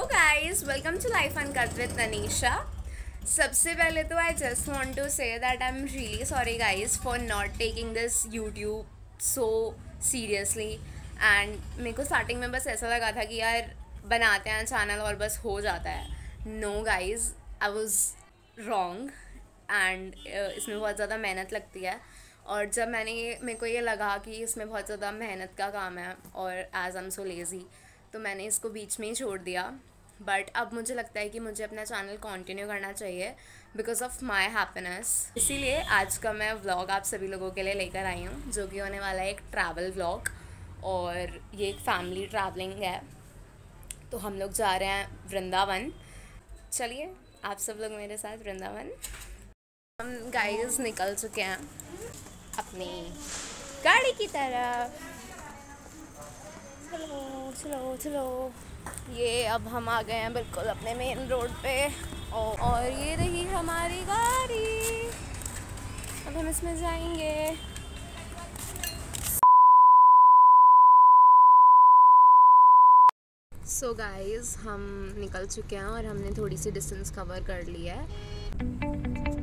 Hello guys, welcome to Life Uncut with Tanisha. सबसे पहले तो I just want to say that I am really sorry guys for not taking this YouTube so seriously. And मेरे को starting में बस ऐसा लगा था कि यार बनाते हैं चैनल और बस हो जाता है। No guys, I was wrong and इसमें बहुत ज़्यादा मेहनत लगती है। और जब मेरे को ये लगा कि इसमें बहुत ज़्यादा मेहनत का काम है और as I am so lazy, तो मैंने इसको बीच में ही छोड़ दिया। बट अब मुझे लगता है कि मुझे अपना चैनल कंटिन्यू करना चाहिए बिकॉज ऑफ माई हैप्पीनेस। इसीलिए आज का मैं व्लॉग आप सभी लोगों के लिए लेकर आई हूँ, जो कि होने वाला है एक ट्रैवल व्लॉग। और ये एक फैमिली ट्रैवलिंग है, तो हम लोग जा रहे हैं वृंदावन। चलिए आप सब लोग मेरे साथ वृंदावन। हम गाइस निकल चुके हैं अपनी गाड़ी की तरफ। चलो चलो चलो, ये अब हम आ गए हैं बिल्कुल अपने मेन रोड पे। और ये रही हमारी गाड़ी, अब हम इसमें जाएंगे। सो गाइस, हम निकल चुके हैं और हमने थोड़ी सी डिस्टेंस कवर कर लिया है।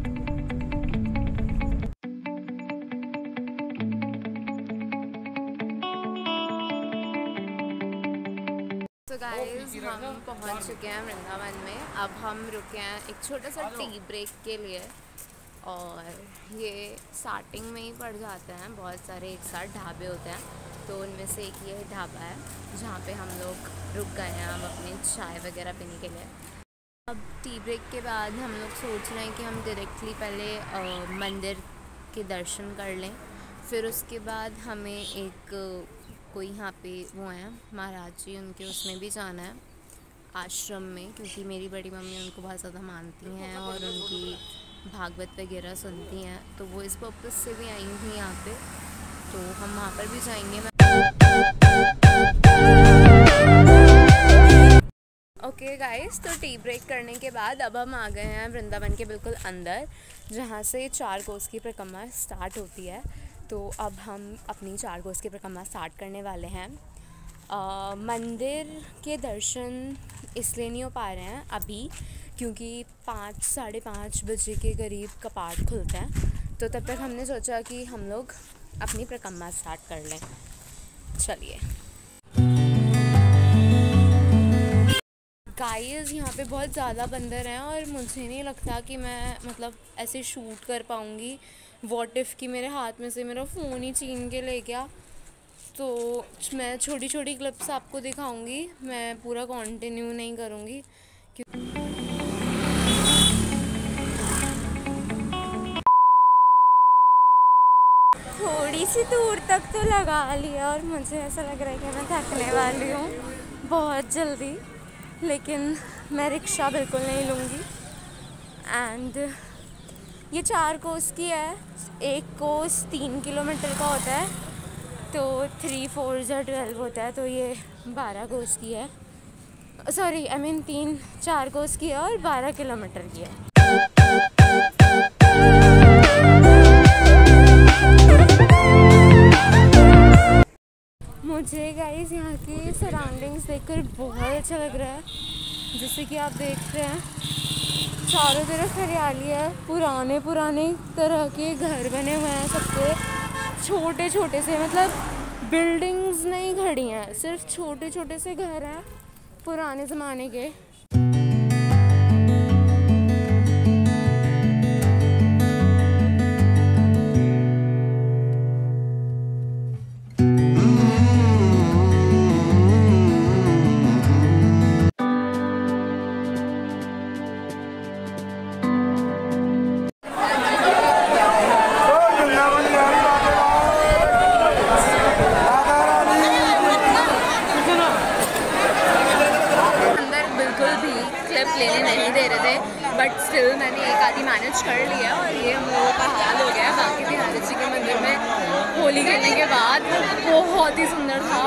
तो गाइस, हम पहुंच चुके हैं वृंदावन में। अब हम रुके हैं एक छोटा सा टी ब्रेक के लिए। और ये स्टार्टिंग में ही पड़ जाते हैं, बहुत सारे एक साथ ढाबे होते हैं, तो उनमें से एक ये ढाबा है जहाँ पे हम लोग रुक गए हैं अब अपनी चाय वगैरह पीने के लिए। अब टी ब्रेक के बाद हम लोग सोच रहे हैं कि हम डायरेक्टली पहले मंदिर के दर्शन कर लें, फिर उसके बाद हमें एक कोई यहाँ पे वो हैं महाराज जी, उनके उसमें भी जाना है आश्रम में, क्योंकि मेरी बड़ी मम्मी उनको बहुत ज़्यादा मानती हैं और उनकी भागवत वगैरह सुनती हैं, तो वो इस पर्पज़ से भी आई हुई यहाँ पे, तो हम वहाँ पर भी जाएंगे। ओके गाइस, तो टी ब्रेक करने के बाद अब हम आ गए हैं वृंदावन के बिल्कुल अंदर, जहाँ से 4 कोस की परिक्रमा स्टार्ट होती है। तो अब हम अपनी 4 कोस की परिक्रमा स्टार्ट करने वाले हैं। मंदिर के दर्शन इसलिए नहीं हो पा रहे हैं अभी, क्योंकि 5 साढ़े 5 बजे के करीब कपाट खुलते हैं, तो तब तक हमने सोचा कि हम लोग अपनी परिक्रमा स्टार्ट कर लें। चलिए गाइस, यहाँ पे बहुत ज़्यादा बंदर हैं और मुझे नहीं लगता कि मैं मतलब ऐसे शूट कर पाऊँगी। व्हाट इफ़ कि मेरे हाथ में से मेरा फ़ोन ही छीन के ले गया, तो मैं छोटी छोटी क्लिप्स आपको दिखाऊंगी, मैं पूरा कंटिन्यू नहीं करूँगी। थोड़ी सी दूर तक तो लगा लिया और मुझे ऐसा लग रहा है कि मैं थकने वाली हूँ बहुत जल्दी, लेकिन मैं रिक्शा बिल्कुल नहीं लूँगी। एंड ये 4 कोस की है, एक कोस 3 किलोमीटर का होता है, तो 3 4 12 होता है, तो ये 12 कोस की है। सॉरी, आई मीन 4 कोस की है और 12 किलोमीटर की है। मुझे गाइस यहाँ की सराउंडिंग्स देखकर बहुत अच्छा लग रहा है। जैसे कि आप देख रहे हैं, चारों तरफ हरियाली है, पुराने पुराने तरह के घर बने हुए हैं सबके, छोटे छोटे से, मतलब बिल्डिंग्स नहीं खड़ी हैं, सिर्फ छोटे छोटे से घर हैं पुराने ज़माने के। लेने नहीं दे रहे थे, बट स्टिल मैंने एक आधी मैनेज कर लिया और ये हम लोगों का हाल हो गया। बाकी बिहार जी के मंदिर में होली खेलने के बाद बहुत ही सुंदर था।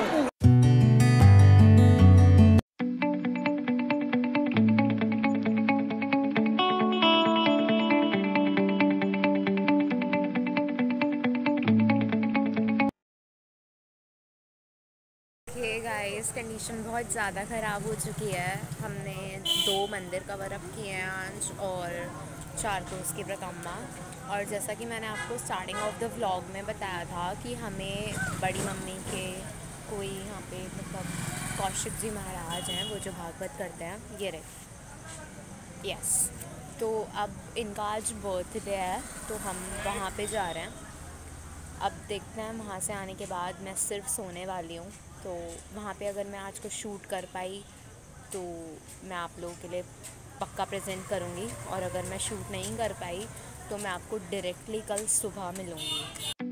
गाइस, गाइस कंडीशन बहुत ज़्यादा ख़राब हो चुकी है। हमने 2 मंदिर कवर अप किए हैं आज और 4 दोस्त की परिक्रमा। और जैसा कि मैंने आपको स्टार्टिंग ऑफ द व्लॉग में बताया था कि हमें बड़ी मम्मी के कोई यहाँ पे मतलब कौशिक जी महाराज हैं, वो जो भागवत करते हैं, ये रहे। यस, तो अब इनका आज बर्थडे है तो हम वहाँ पे जा रहे हैं। अब देखते हैं, वहाँ से आने के बाद मैं सिर्फ सोने वाली हूँ, तो वहाँ पे अगर मैं आज को शूट कर पाई तो मैं आप लोगों के लिए पक्का प्रेजेंट करूँगी, और अगर मैं शूट नहीं कर पाई तो मैं आपको डायरेक्टली कल सुबह मिलूँगी।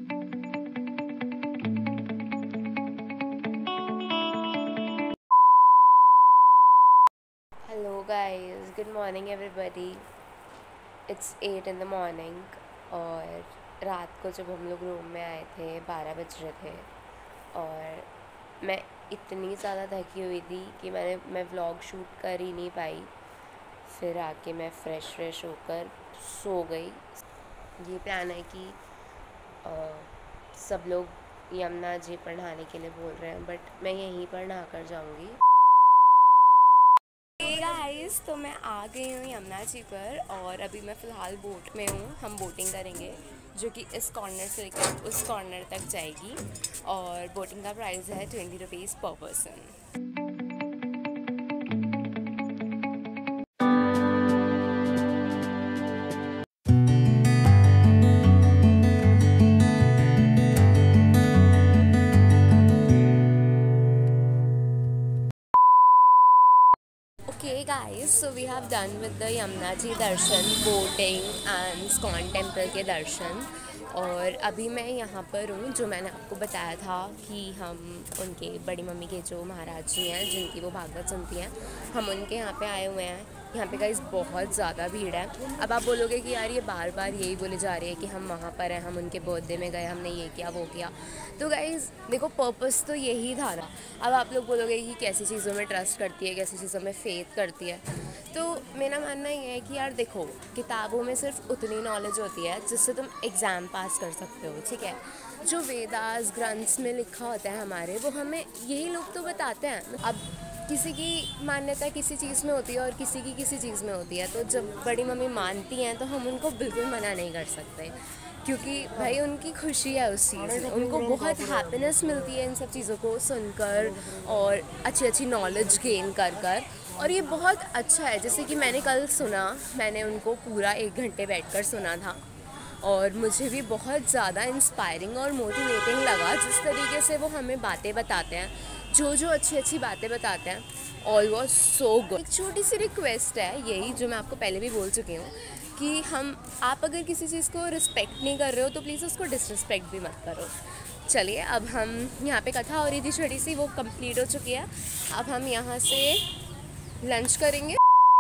Hello guys, good morning everybody. It's 8 in the morning और रात को जब हम लोग रूम में आए थे 12 बज रहे थे और मैं इतनी ज़्यादा थकी हुई थी कि मैं व्लॉग शूट कर ही नहीं पाई। फिर आके मैं फ्रेश होकर सो गई। ये प्लान है कि सब लोग यमुना जी पर नहाने के लिए बोल रहे हैं, बट मैं यहीं पर नहा कर जाऊँगी। गाइस, तो मैं आ गई हूँ यमुना जी पर और अभी मैं फ़िलहाल बोट में हूँ। हम बोटिंग करेंगे जो कि इस कॉर्नर से लेकर उस कॉर्नर तक जाएगी और बोटिंग का प्राइस है 20 rupees per person. Okay guys, so we have done with the Yamuna ji दर्शन, बोटिंग एंड स्कॉन टेम्पल के दर्शन, और अभी मैं यहाँ पर हूँ जो मैंने आपको बताया था कि हम उनके बड़ी मम्मी के जो महाराज जी हैं जिनकी वो भागवत सुनती हैं, हम उनके यहाँ पे आए हुए हैं। यहाँ पे गाइस बहुत ज़्यादा भीड़ है। अब आप बोलोगे कि यार ये बार बार यही बोले जा रही है कि हम वहाँ पर हैं, हम उनके बर्थडे में गए, हमने ये किया वो किया। तो गाइस देखो, पर्पस तो यही था ना। अब आप लोग बोलोगे कि कैसी चीज़ों में ट्रस्ट करती है, कैसी चीज़ों में फेथ करती है। तो मेरा मानना ये है कि यार देखो, किताबों में सिर्फ उतनी नॉलेज होती है जिससे तुम एग्ज़ाम पास कर सकते हो, ठीक है। जो वेदास ग्रंथ्स में लिखा होता है हमारे, वो हमें यही लोग तो बताते हैं। अब किसी की मान्यता किसी चीज़ में होती है और किसी की किसी चीज़ में होती है, तो जब बड़ी मम्मी मानती हैं तो हम उनको बिल्कुल मना नहीं कर सकते, क्योंकि भाई उनकी खुशी है उस चीज़ में, उनको बहुत हैप्पीनेस मिलती है इन सब चीज़ों को सुनकर और अच्छी नॉलेज गेन कर। और ये बहुत अच्छा है। जैसे कि मैंने कल सुना, मैंने उनको पूरा 1 घंटे बैठकर सुना था और मुझे भी बहुत ज़्यादा इंस्पायरिंग और मोटिवेटिंग लगा जिस तरीके से वो हमें बातें बताते हैं, जो अच्छी बातें बताते हैं। All was so good. एक छोटी सी रिक्वेस्ट है, यही जो मैं आपको पहले भी बोल चुकी हूँ कि आप अगर किसी चीज़ को रिस्पेक्ट नहीं कर रहे हो तो प्लीज़ उसको डिसरिस्पेक्ट भी मत करो। चलिए, अब हम यहाँ पे कथा हो रही थी छोटी सी, वो कंप्लीट हो चुकी है। अब हम यहाँ से लंच करेंगे।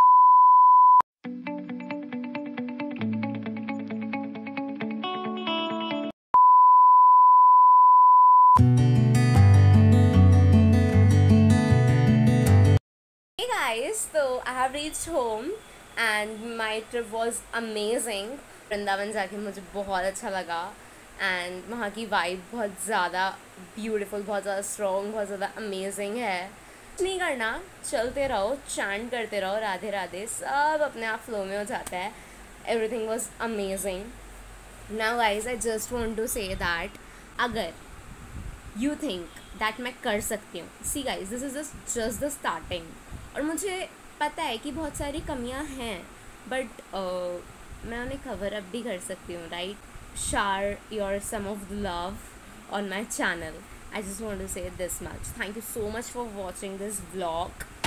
Hey guys, so I have reached home and my trip was amazing. Vrindavan जाके मुझे बहुत अच्छा लगा एंड वहाँ की वाइब बहुत ज़्यादा ब्यूटीफुल, बहुत ज़्यादा स्ट्रॉन्ग, बहुत ज़्यादा अमेजिंग है। नहीं करना, चलते रहो, चैंट करते रहो, राधे राधे, सब अपने आप फ्लो में हो जाता है। Everything was amazing. Now guys, I just want to say that अगर यू थिंक दैट मैं कर सकती हूँ, see guys, this is just the starting. और मुझे पता है कि बहुत सारी कमियाँ हैं, बट मैं उन्हें कवर अप भी कर सकती हूँ, right. Share your some of the love on my channel. I just want to say this much. Thank you so much for watching this vlog.